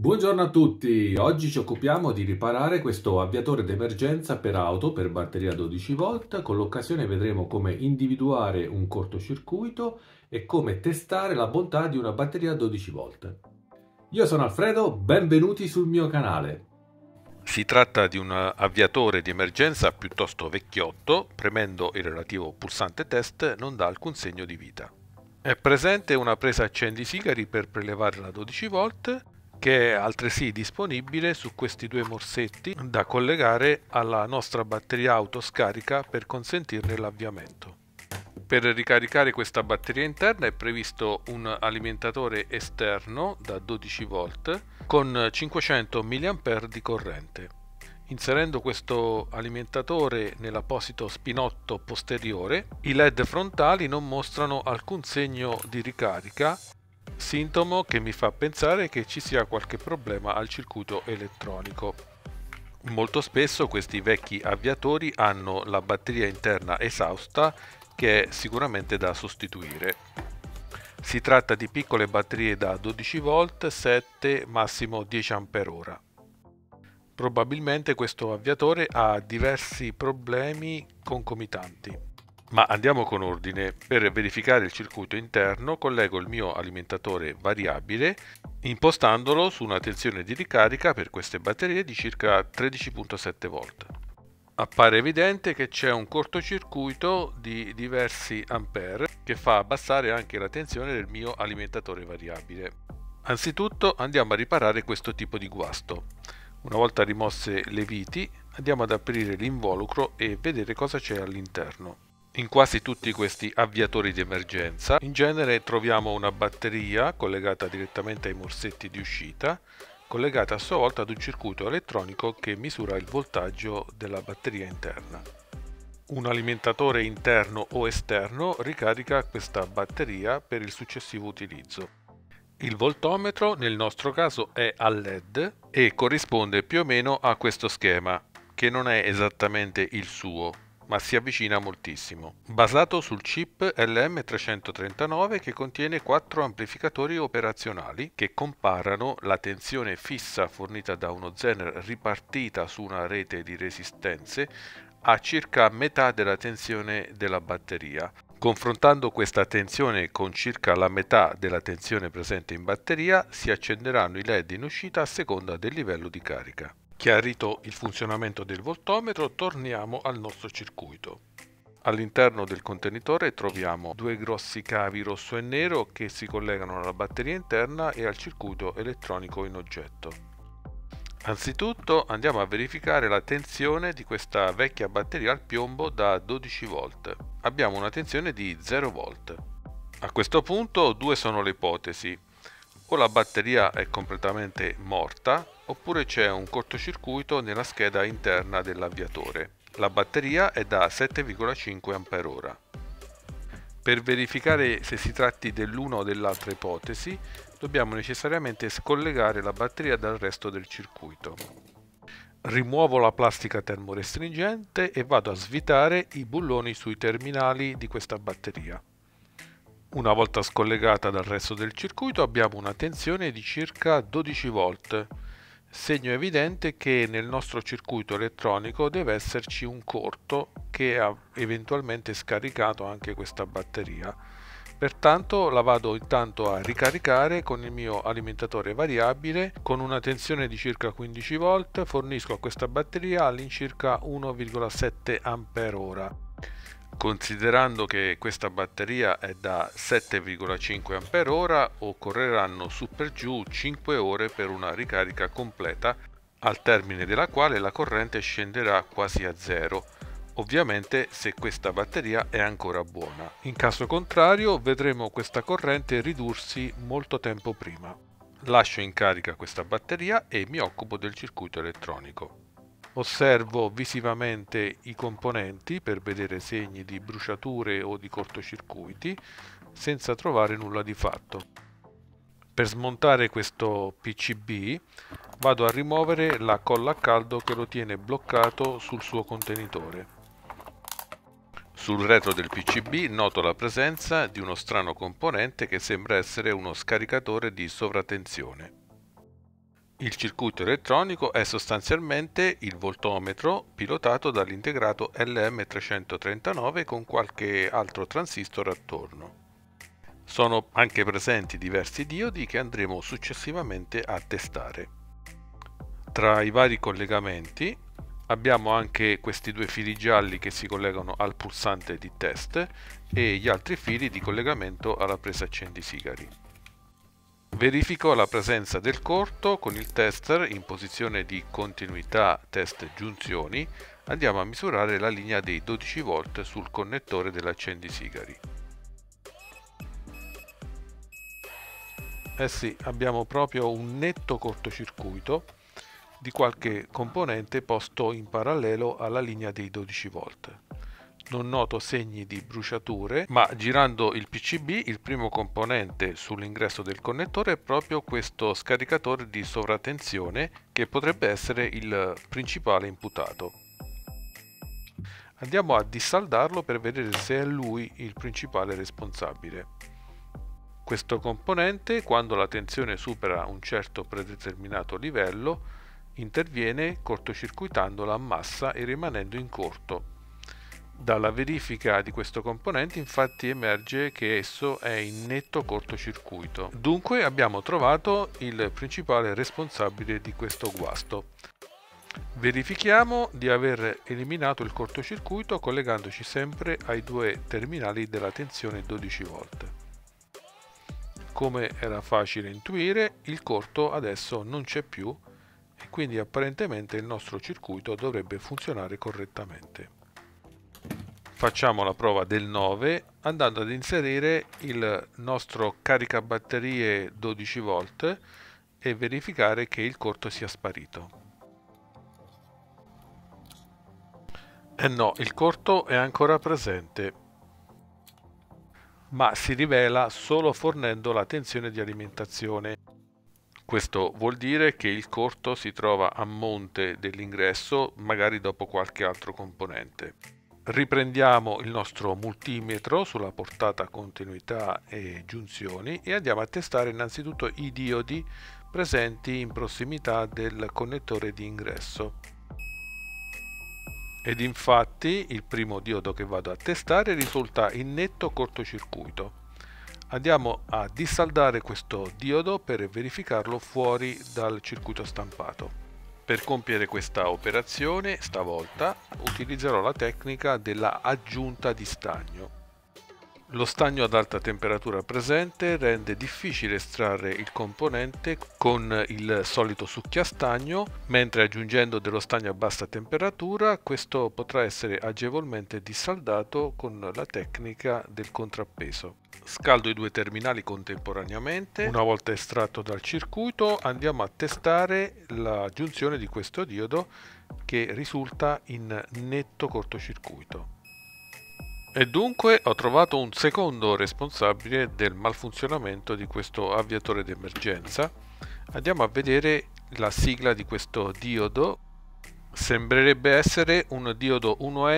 Buongiorno a tutti, oggi ci occupiamo di riparare questo avviatore d'emergenza per auto per batteria 12 volt. Con l'occasione vedremo come individuare un cortocircuito e come testare la bontà di una batteria 12 volt. Io sono Alfredo, benvenuti sul mio canale. Si tratta di un avviatore di emergenza piuttosto vecchiotto, premendo il relativo pulsante test non dà alcun segno di vita. È presente una presa accendisigari per prelevare la 12 volt, che è altresì disponibile su questi due morsetti da collegare alla nostra batteria auto scarica per consentirne l'avviamento. Per ricaricare questa batteria interna è previsto un alimentatore esterno da 12 volt con 500 mA di corrente. Inserendo questo alimentatore nell'apposito spinotto posteriore, i LED frontali non mostrano alcun segno di ricarica, sintomo che mi fa pensare che ci sia qualche problema al circuito elettronico. Molto spesso questi vecchi avviatori hanno la batteria interna esausta, che è sicuramente da sostituire. Si tratta di piccole batterie da 12 volt, 7, massimo 10 Ah. Probabilmente questo avviatore ha diversi problemi concomitanti. Ma andiamo con ordine. Per verificare il circuito interno collego il mio alimentatore variabile impostandolo su una tensione di ricarica per queste batterie di circa 13,7 volt. Appare evidente che c'è un cortocircuito di diversi ampere che fa abbassare anche la tensione del mio alimentatore variabile. Anzitutto andiamo a riparare questo tipo di guasto. Una volta rimosse le viti andiamo ad aprire l'involucro e vedere cosa c'è all'interno. In quasi tutti questi avviatori di emergenza in genere troviamo una batteria collegata direttamente ai morsetti di uscita, collegata a sua volta ad un circuito elettronico che misura il voltaggio della batteria interna. Un alimentatore interno o esterno ricarica questa batteria per il successivo utilizzo. Il voltometro nel nostro caso è a LED e corrisponde più o meno a questo schema, che non è esattamente il suo, ma si avvicina moltissimo. Basato sul chip LM339 che contiene 4 amplificatori operazionali che comparano la tensione fissa fornita da uno Zener ripartita su una rete di resistenze a circa metà della tensione della batteria. Confrontando questa tensione con circa la metà della tensione presente in batteria, si accenderanno i LED in uscita a seconda del livello di carica. Chiarito il funzionamento del voltometro, torniamo al nostro circuito. All'interno del contenitore troviamo due grossi cavi rosso e nero che si collegano alla batteria interna e al circuito elettronico in oggetto. Anzitutto andiamo a verificare la tensione di questa vecchia batteria al piombo da 12 volt. Abbiamo una tensione di 0 volt. A questo punto due sono le ipotesi: o la batteria è completamente morta oppure c'è un cortocircuito nella scheda interna dell'avviatore. La batteria è da 7,5 Ah. Per verificare se si tratti dell'una o dell'altra ipotesi, dobbiamo necessariamente scollegare la batteria dal resto del circuito. Rimuovo la plastica termorestringente e vado a svitare i bulloni sui terminali di questa batteria. Una volta scollegata dal resto del circuito abbiamo una tensione di circa 12 volt, segno evidente che nel nostro circuito elettronico deve esserci un corto che ha eventualmente scaricato anche questa batteria. Pertanto la vado intanto a ricaricare con il mio alimentatore variabile con una tensione di circa 15 volt, fornisco a questa batteria all'incirca 1,7 Ah. Considerando che questa batteria è da 7,5 Ah, occorreranno su per giù 5 ore per una ricarica completa, al termine della quale la corrente scenderà quasi a zero. Ovviamente se questa batteria è ancora buona. In caso contrario vedremo questa corrente ridursi molto tempo prima. Lascio in carica questa batteria e mi occupo del circuito elettronico. Osservo visivamente i componenti per vedere segni di bruciature o di cortocircuiti senza trovare nulla di fatto. Per smontare questo PCB vado a rimuovere la colla a caldo che lo tiene bloccato sul suo contenitore. Sul retro del PCB noto la presenza di uno strano componente che sembra essere uno scaricatore di sovratensione. Il circuito elettronico è sostanzialmente il voltometro pilotato dall'integrato LM339 con qualche altro transistor attorno. Sono anche presenti diversi diodi che andremo successivamente a testare. Tra i vari collegamenti abbiamo anche questi due fili gialli che si collegano al pulsante di test e gli altri fili di collegamento alla presa accendisigari. Verifico la presenza del corto con il tester in posizione di continuità test giunzioni. Andiamo a misurare la linea dei 12 volt sul connettore dell'accendisigari. Eh sì, abbiamo proprio un netto cortocircuito di qualche componente posto in parallelo alla linea dei 12 volt. Non noto segni di bruciature, ma girando il PCB il primo componente sull'ingresso del connettore è proprio questo scaricatore di sovratensione che potrebbe essere il principale imputato. Andiamo a dissaldarlo per vedere se è lui il principale responsabile. Questo componente, quando la tensione supera un certo predeterminato livello, interviene cortocircuitando la massa e rimanendo in corto. Dalla verifica di questo componente infatti emerge che esso è in netto cortocircuito. Dunque abbiamo trovato il principale responsabile di questo guasto. Verifichiamo di aver eliminato il cortocircuito collegandoci sempre ai due terminali della tensione 12 volt. Come era facile intuire, il corto adesso non c'è più e quindi apparentemente il nostro circuito dovrebbe funzionare correttamente. Facciamo la prova del 9 andando ad inserire il nostro caricabatterie 12 volt e verificare che il corto sia sparito. E no, il corto è ancora presente, ma si rivela solo fornendo la tensione di alimentazione. Questo vuol dire che il corto si trova a monte dell'ingresso, magari dopo qualche altro componente. Riprendiamo il nostro multimetro sulla portata continuità e giunzioni e andiamo a testare innanzitutto i diodi presenti in prossimità del connettore di ingresso. Ed infatti il primo diodo che vado a testare risulta in netto cortocircuito. Andiamo a dissaldare questo diodo per verificarlo fuori dal circuito stampato. Per compiere questa operazione, stavolta, utilizzerò la tecnica della aggiunta di stagno. Lo stagno ad alta temperatura presente rende difficile estrarre il componente con il solito succhiastagno, mentre aggiungendo dello stagno a bassa temperatura questo potrà essere agevolmente dissaldato con la tecnica del contrappeso. Scaldo i due terminali contemporaneamente. Una volta estratto dal circuito andiamo a testare la giunzione di questo diodo che risulta in netto cortocircuito. E dunque ho trovato un secondo responsabile del malfunzionamento di questo avviatore d'emergenza. Andiamo a vedere la sigla di questo diodo. Sembrerebbe essere un diodo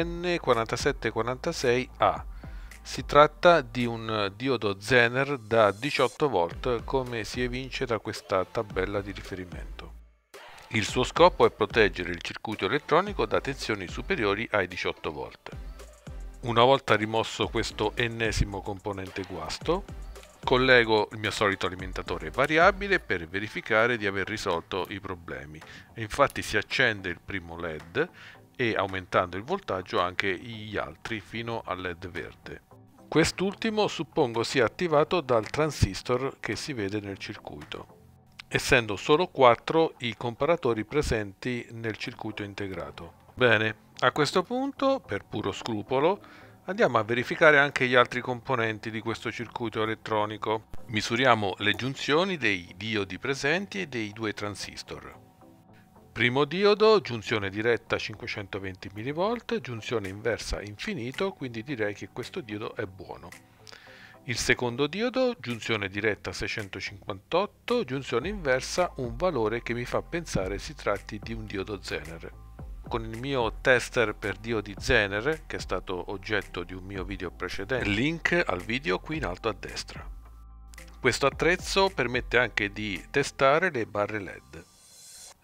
1N4746A. Si tratta di un diodo Zener da 18 volt, come si evince da questa tabella di riferimento. Il suo scopo è proteggere il circuito elettronico da tensioni superiori ai 18 volt. Una volta rimosso questo ennesimo componente guasto, collego il mio solito alimentatore variabile per verificare di aver risolto i problemi. E infatti si accende il primo LED e aumentando il voltaggio anche gli altri fino al LED verde. Quest'ultimo suppongo sia attivato dal transistor che si vede nel circuito, essendo solo 4 i comparatori presenti nel circuito integrato. Bene, a questo punto, per puro scrupolo, andiamo a verificare anche gli altri componenti di questo circuito elettronico. Misuriamo le giunzioni dei diodi presenti e dei due transistor. Primo diodo, giunzione diretta 520 mV, giunzione inversa infinito, quindi direi che questo diodo è buono. Il secondo diodo, giunzione diretta 658, giunzione inversa, un valore che mi fa pensare si tratti di un diodo Zener. Con il mio tester per diodi Zener, che è stato oggetto di un mio video precedente, link al video qui in alto a destra. Questo attrezzo permette anche di testare le barre LED.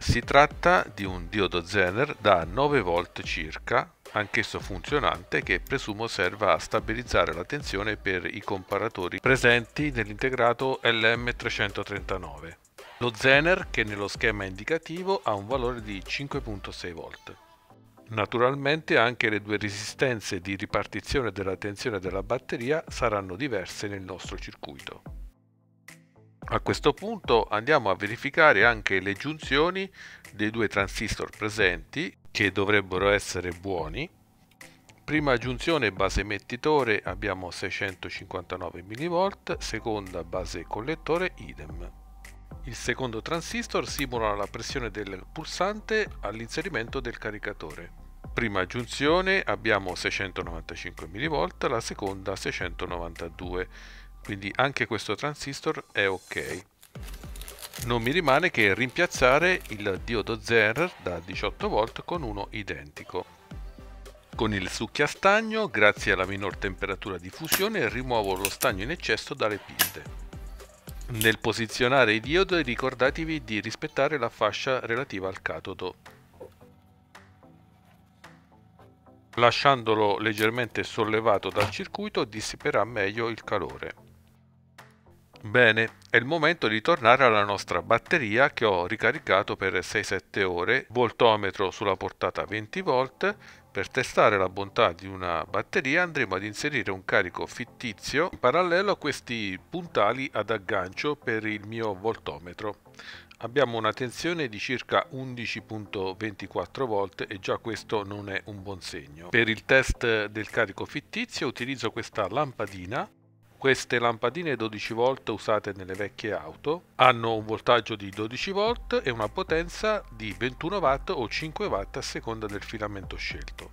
Si tratta di un diodo Zener da 9 volt circa, anch'esso funzionante, che presumo serva a stabilizzare la tensione per i comparatori presenti nell'integrato LM339. Lo Zener, che nello schema indicativo ha un valore di 5.6 volt. Naturalmente anche le due resistenze di ripartizione della tensione della batteria saranno diverse nel nostro circuito. A questo punto andiamo a verificare anche le giunzioni dei due transistor presenti, che dovrebbero essere buoni. Prima giunzione base emettitore abbiamo 659 mV, seconda base collettore idem. Il secondo transistor simula la pressione del pulsante all'inserimento del caricatore. Prima giunzione abbiamo 695 mV, la seconda 692, quindi anche questo transistor è ok. Non mi rimane che rimpiazzare il diodo Zener da 18 volt con uno identico. Con il succhiastagno, grazie alla minor temperatura di fusione, rimuovo lo stagno in eccesso dalle piste. Nel posizionare i diodi ricordatevi di rispettare la fascia relativa al catodo. Lasciandolo leggermente sollevato dal circuito dissiperà meglio il calore. Bene, è il momento di tornare alla nostra batteria che ho ricaricato per 6-7 ore, voltometro sulla portata 20 volt. Per testare la bontà di una batteria andremo ad inserire un carico fittizio in parallelo a questi puntali ad aggancio per il mio voltometro. Abbiamo una tensione di circa 11.24 volt e già questo non è un buon segno. Per il test del carico fittizio utilizzo questa lampadina. Queste lampadine 12 volt usate nelle vecchie auto hanno un voltaggio di 12 volt e una potenza di 21 watt o 5 watt a seconda del filamento scelto.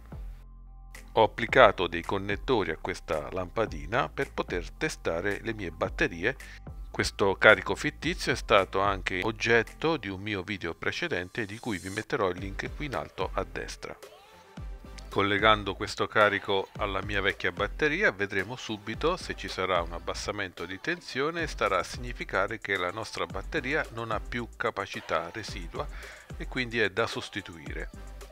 Ho applicato dei connettori a questa lampadina per poter testare le mie batterie. Questo carico fittizio è stato anche oggetto di un mio video precedente di cui vi metterò il link qui in alto a destra. Collegando questo carico alla mia vecchia batteria vedremo subito se ci sarà un abbassamento di tensione, starà a significare che la nostra batteria non ha più capacità residua e quindi è da sostituire.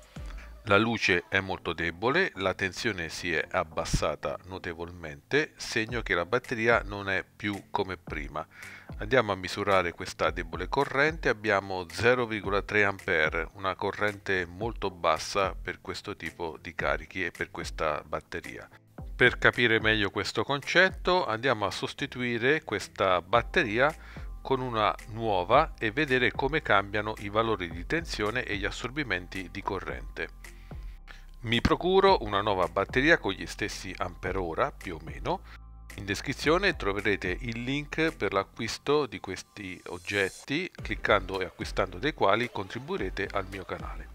La luce è molto debole, la tensione si è abbassata notevolmente, segno che la batteria non è più come prima. Andiamo a misurare questa debole corrente, abbiamo 0,3 A, una corrente molto bassa per questo tipo di carichi e per questa batteria. Per capire meglio questo concetto andiamo a sostituire questa batteria con una nuova e vedere come cambiano i valori di tensione e gli assorbimenti di corrente. Mi procuro una nuova batteria con gli stessi ampere-ora più o meno. In descrizione troverete il link per l'acquisto di questi oggetti, cliccando e acquistando dei quali contribuirete al mio canale.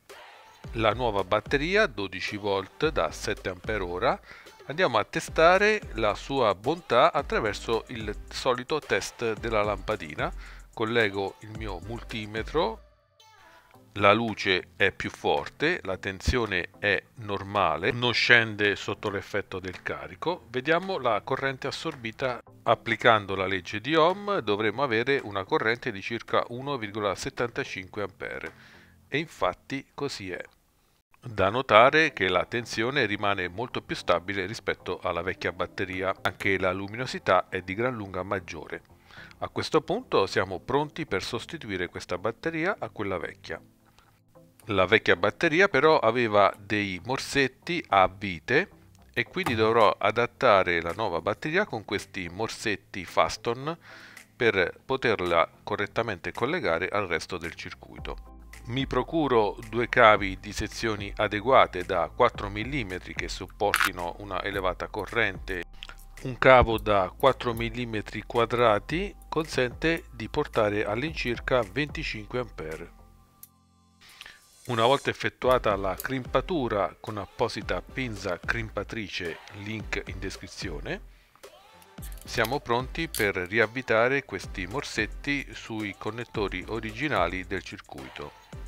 La nuova batteria 12 volt da 7 ampere-ora, andiamo a testare la sua bontà attraverso il solito test della lampadina. Collego il mio multimetro. La luce è più forte, la tensione è normale, non scende sotto l'effetto del carico. Vediamo la corrente assorbita. Applicando la legge di Ohm dovremo avere una corrente di circa 1,75 A e infatti così è. Da notare che la tensione rimane molto più stabile rispetto alla vecchia batteria, anche la luminosità è di gran lunga maggiore. A questo punto siamo pronti per sostituire questa batteria a quella vecchia. La vecchia batteria però aveva dei morsetti a vite e quindi dovrò adattare la nuova batteria con questi morsetti Faston per poterla correttamente collegare al resto del circuito. Mi procuro due cavi di sezioni adeguate da 4 mm che supportino una elevata corrente. Un cavo da 4 mm quadrati consente di portare all'incirca 25 A. Una volta effettuata la crimpatura con apposita pinza crimpatrice, link in descrizione, siamo pronti per riavvitare questi morsetti sui connettori originali del circuito.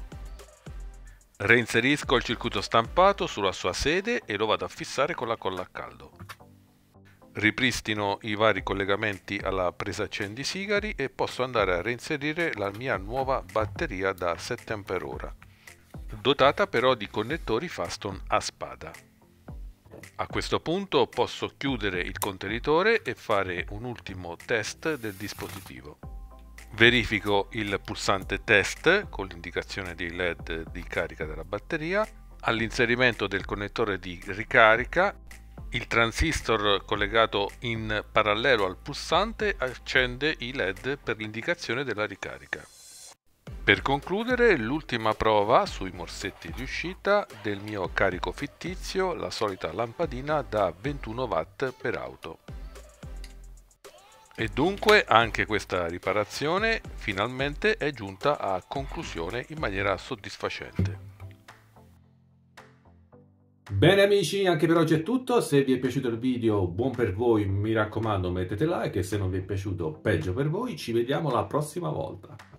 Reinserisco il circuito stampato sulla sua sede e lo vado a fissare con la colla a caldo. Ripristino i vari collegamenti alla presa accendisigari e posso andare a reinserire la mia nuova batteria da 7Ah, dotata però di connettori Faston a spada. A questo punto posso chiudere il contenitore e fare un ultimo test del dispositivo. Verifico il pulsante test con l'indicazione dei LED di carica della batteria. All'inserimento del connettore di ricarica, il transistor collegato in parallelo al pulsante accende i LED per l'indicazione della ricarica. Per concludere, l'ultima prova sui morsetti di uscita del mio carico fittizio, la solita lampadina da 21 watt per auto. E dunque anche questa riparazione finalmente è giunta a conclusione in maniera soddisfacente. Bene amici, anche per oggi è tutto. Se vi è piaciuto il video, buon per voi, mi raccomando mettete like, e se non vi è piaciuto, peggio per voi. Ci vediamo la prossima volta.